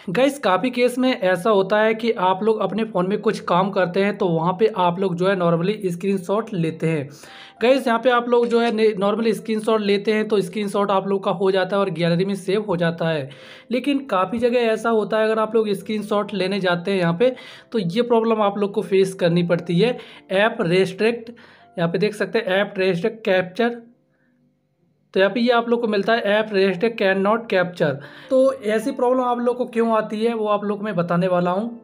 Guys काफ़ी case में ऐसा होता है कि आप लोग अपने फ़ोन में कुछ काम करते हैं तो वहाँ पे आप लोग जो है नॉर्मली स्क्रीनशॉट लेते हैं। गाइस यहाँ पे आप लोग जो है नॉर्मली स्क्रीनशॉट लेते हैं तो स्क्रीनशॉट आप लोग का हो जाता है और गैलरी में सेव हो जाता है। लेकिन काफ़ी जगह ऐसा होता है अगर आप लोग स्क्रीनशॉट लेने जाते हैं यहाँ पे तो ये प्रॉब्लम आप लोग को फेस करनी पड़ती है। ऐप रेस्ट्रिक्ट, यहाँ पे देख सकते हैं ऐप रेस्ट्रिक्ट कैप्चर, तो यहाँ पे ये आप लोग को मिलता है app register cannot capture. तो ऐसी प्रॉब्लम आप लोग को क्यों आती है वो आप लोग को मैं बताने वाला हूँ।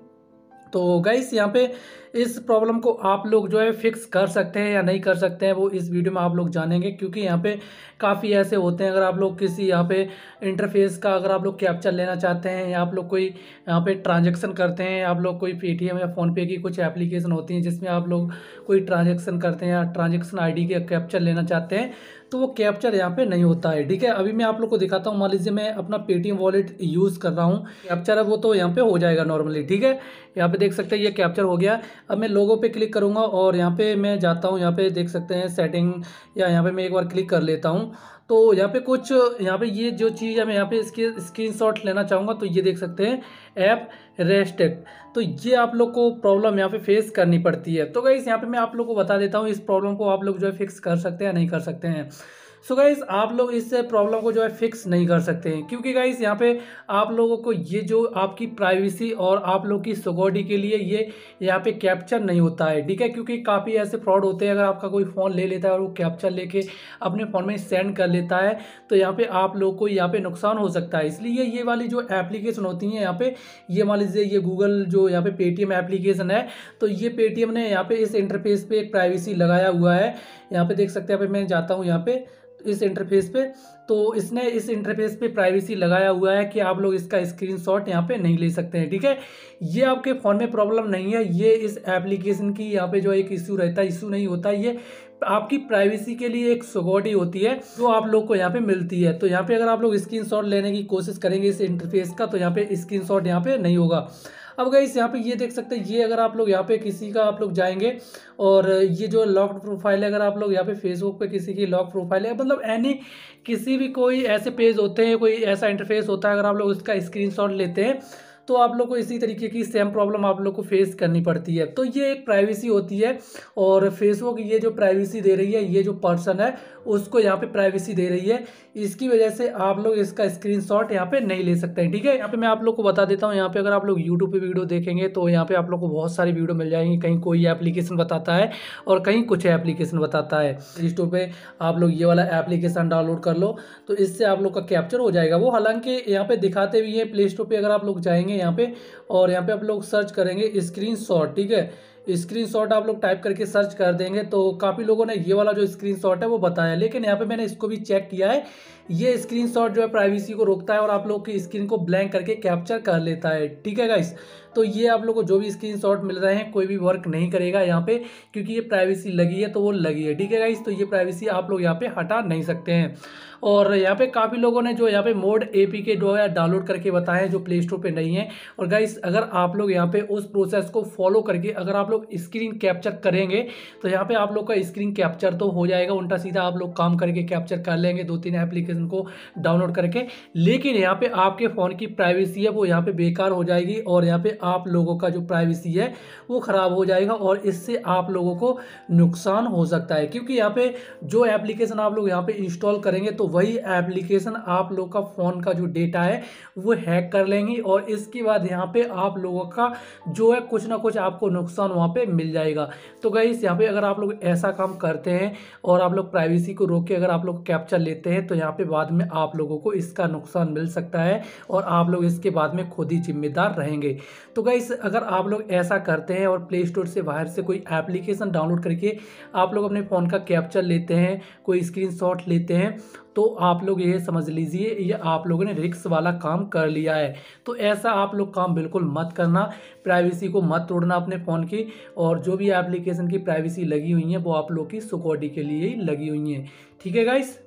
तो गाइस यहाँ पे इस प्रॉब्लम को आप लोग जो है फिक्स कर सकते हैं या नहीं कर सकते हैं वो इस वीडियो में आप लोग जानेंगे, क्योंकि यहाँ पे काफ़ी ऐसे होते हैं अगर आप लोग किसी यहाँ पे इंटरफेस का अगर आप लोग कैप्चर लेना चाहते हैं या आप लोग कोई यहाँ पे ट्रांजैक्शन करते हैं, आप लोग कोई पेटीएम या फ़ोनपे की कुछ एप्लीकेशन होती हैं जिसमें आप लोग कोई ट्रांजैक्शन करते हैं या ट्रांजैक्शन आईडी के कैप्चर लेना चाहते हैं तो वो कैप्चर यहाँ पे नहीं होता है। ठीक है, अभी मैं आप लोग को दिखाता हूँ। मान लीजिए मैं अपना पेटीएम वॉलेट यूज़ कर रहा हूँ, कैप्चर है वो तो यहाँ पे हो जाएगा नॉर्मली। ठीक है, यहाँ पे देख सकते हैं ये कैप्चर हो गया। अब मैं लोगो पे क्लिक करूँगा और यहाँ पे मैं जाता हूँ, यहाँ पे देख सकते हैं सेटिंग, या यहाँ पे मैं एक बार क्लिक कर लेता हूँ। तो यहाँ पे कुछ यहाँ पे ये जो चीज़ है मैं यहाँ पे इसकी स्क्रीनशॉट लेना चाहूँगा तो ये देख सकते हैं ऐप रेस्ट्रिक्ट। तो ये आप लोग को प्रॉब्लम यहाँ पे फेस करनी पड़ती है। तो गाइस यहाँ पे मैं आप लोग को बता देता हूँ इस प्रॉब्लम को आप लोग जो है फिक्स कर सकते हैं या नहीं कर सकते हैं। सो गाइस आप लोग इस प्रॉब्लम को जो है फिक्स नहीं कर सकते हैं, क्योंकि गाइस यहाँ पे आप लोगों को ये जो आपकी प्राइवेसी और आप लोग की सिक्योरिटी के लिए ये यहाँ पे कैप्चर नहीं होता है। ठीक है, क्योंकि काफ़ी ऐसे फ्रॉड होते हैं, अगर आपका कोई फ़ोन ले लेता है और वो कैप्चर लेके अपने फ़ोन में सेंड कर लेता है तो यहाँ पे आप लोग को यहाँ पे नुकसान हो सकता है। इसलिए ये वाली जो एप्लीकेशन होती हैं यहाँ पे, ये मान लीजिए ये गूगल जो यहाँ पे पेटीएम एप्लीकेशन है, तो ये पेटीएम ने यहाँ पे इस इंटरफेस पे एक प्राइवेसी लगाया हुआ है। यहाँ पे देख सकते हैं, यहाँ पे मैं जाता हूँ यहाँ पे इस इंटरफेस पे, तो इसने इस इंटरफेस पे प्राइवेसी लगाया हुआ है कि आप लोग इसका स्क्रीनशॉट यहाँ पे नहीं ले सकते हैं। ठीक है, ये आपके फ़ोन में प्रॉब्लम नहीं है, ये इस एप्लीकेशन की यहाँ पे जो एक इशू रहता है, इशू नहीं होता, ये आपकी प्राइवेसी के लिए एक सिक्योरिटी होती है जो आप लोग को यहाँ पे मिलती है। तो यहाँ पे अगर आप लोग स्क्रीनशॉट लेने की कोशिश करेंगे इस इंटरफेस का तो यहाँ पे स्क्रीनशॉट यहाँ पे नहीं होगा। अब गाइस यहाँ पे ये देख सकते हैं, ये अगर आप लोग यहाँ पे किसी का आप लोग जाएंगे और ये जो लॉक्ड प्रोफाइल है, अगर आप लोग यहाँ पे फेसबुक पे किसी की लॉक प्रोफाइल है, मतलब एनी किसी भी कोई ऐसे पेज होते हैं, कोई ऐसा इंटरफेस होता है, अगर आप लोग उसका स्क्रीनशॉट लेते हैं तो आप लोग को इसी तरीके की सेम प्रॉब्लम आप लोग को फेस करनी पड़ती है। तो ये एक प्राइवेसी होती है और फेसबुक ये जो प्राइवेसी दे रही है, ये जो पर्सन है उसको यहाँ पे प्राइवेसी दे रही है, इसकी वजह से आप लोग इसका स्क्रीनशॉट यहाँ पे नहीं ले सकते हैं। ठीक है, यहाँ पे मैं आप लोग को बता देता हूँ, यहाँ पे अगर आप लोग यूट्यूब पे वीडियो देखेंगे तो यहाँ पे आप लोग को बहुत सारी वीडियो मिल जाएंगी, कहीं कोई एप्लीकेशन बताता है और कहीं कुछ एप्लीकेशन बताता है। प्ले स्टोर पे आप लोग ये वाला एप्लीकेशन डाउनलोड कर लो तो इससे आप लोग का कैप्चर हो जाएगा। वो हालांकि यहाँ पे दिखाते भी हैं, प्ले स्टोर पे अगर आप लोग जाएंगे यहाँ पे और यहाँ पे आप लोग सर्च करेंगे स्क्रीनशॉट। ठीक है, स्क्रीनशॉट आप लोग टाइप करके सर्च कर देंगे तो काफ़ी लोगों ने ये वाला जो स्क्रीनशॉट है वो बताया, लेकिन यहाँ पे मैंने इसको भी चेक किया है, ये स्क्रीनशॉट जो है प्राइवेसी को रोकता है और आप लोग की स्क्रीन को ब्लैंक करके कैप्चर कर लेता है। ठीक है गाइस, तो ये आप लोग को जो भी स्क्रीनशॉट मिल रहे हैं कोई भी वर्क नहीं करेगा यहाँ पे, क्योंकि ये प्राइवेसी लगी है तो वो लगी है। ठीक है गाइस, तो ये प्राइवेसी आप लोग यहाँ पे हटा नहीं सकते हैं। और यहाँ पे काफ़ी लोगों ने जो यहाँ पे मोड एपीके जो है डाउनलोड करके बताए हैं जो प्ले स्टोर पे नहीं है। और गाइस अगर आप लोग यहाँ पे उस प्रोसेस को फॉलो करके अगर आप लोग स्क्रीन कैप्चर करेंगे तो यहाँ पे आप लोग का स्क्रीन कैप्चर तो हो जाएगा, उल्टा सीधा आप लोग काम करके कैप्चर कर लेंगे 2-3 एप्लीकेशन को डाउनलोड करके, लेकिन यहाँ पे आपके फ़ोन की प्राइवेसी है वो यहाँ पे बेकार हो जाएगी और यहाँ पे आप लोगों का जो प्राइवेसी है वो ख़राब हो जाएगा और इससे आप लोगों को नुकसान हो सकता है। क्योंकि यहाँ पे जो एप्लीकेशन आप लोग यहाँ पे इंस्टॉल करेंगे तो वही एप्लीकेशन आप लोग का फ़ोन का जो डेटा है वो हैक कर लेंगी और इसके बाद यहाँ पे आप लोगों का जो है कुछ ना कुछ आपको नुकसान वहाँ पे मिल जाएगा। तो गाइस यहाँ पे अगर आप लोग ऐसा काम करते हैं और आप लोग प्राइवेसी को रोक के अगर आप लोग कैप्चर लेते हैं तो यहाँ पे बाद में आप लोगों को इसका नुकसान मिल सकता है और आप लोग इसके बाद में खुद ही जिम्मेदार रहेंगे। तो गाइस अगर आप लोग ऐसा करते हैं और प्ले स्टोर से बाहर से कोई एप्लीकेशन डाउनलोड करके आप लोग अपने फ़ोन का कैप्चर लेते हैं, कोई स्क्रीनशॉट लेते हैं, तो आप लोग ये समझ लीजिए ये आप लोगों ने रिस्क वाला काम कर लिया है। तो ऐसा आप लोग काम बिल्कुल मत करना, प्राइवेसी को मत तोड़ना अपने फ़ोन की, और जो भी एप्लीकेशन की प्राइवेसी लगी हुई है वो आप लोग की सिक्योरिटी के लिए ही लगी हुई है। ठीक है गाइस,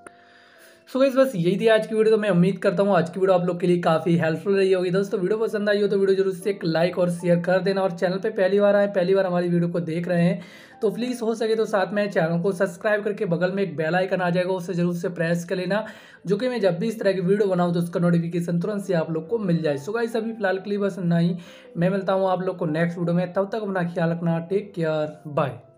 सो गाइस बस यही थी आज की वीडियो। तो मैं उम्मीद करता हूँ आज की वीडियो आप लोग के लिए काफ़ी हेल्पफुल रही होगी। दोस्तों वीडियो पसंद आई हो तो वीडियो जरूर से एक लाइक और शेयर कर देना, और चैनल पे पहली बार आए, पहली बार हमारी वीडियो को देख रहे हैं तो प्लीज़ हो सके तो साथ में चैनल को सब्सक्राइब करके बगल में एक बेल आइकन आ जाएगा, उसे जरूर से प्रेस कर लेना, जो कि मैं जब भी इस तरह की वीडियो बनाऊँ तो उसका नोटिफिकेशन तुरंत से आप लोग को मिल जाए। सो गाइस अभी फिलहाल के लिए बस इतना ही। मैं मिलता हूँ आप लोग को नेक्स्ट वीडियो में, तब तक अपना ख्याल रखना। Take care, bye.